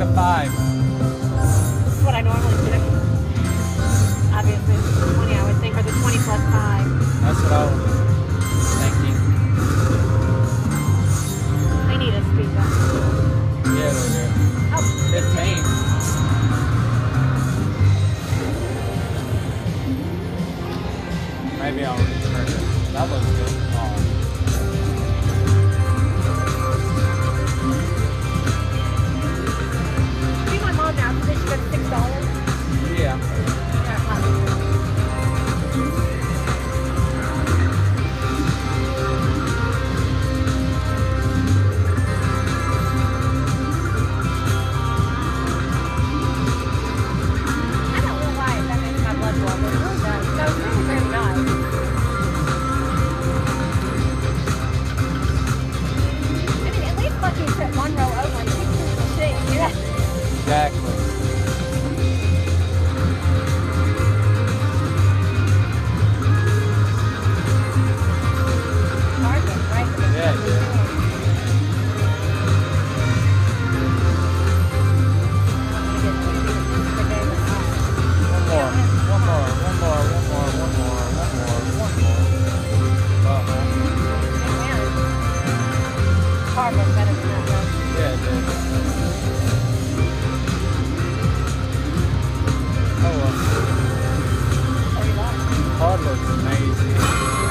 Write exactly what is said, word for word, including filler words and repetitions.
a five. That's what I normally do. Obviously, it's twenty, I would think, or the twenty plus five. That's what I was thinking. They need a speed bump. Yeah, they do. Oh, fifteen. Maybe I'll return it. That looks good. Oh. See my mom now, so she got six dollars. Yeah. I don't know why that makes my blood boil, but it really does. So it's really very nice. I mean, at least Lucky's at one row over and six is the thing, yeah. Exactly. Hard one, right? Yeah, yeah. One more, one more, one more, one more, one more, one more, one more. Uh-huh. Hard one's better than that, though. Yeah, it did. Oh well. thirty bucks. Hard looks amazing.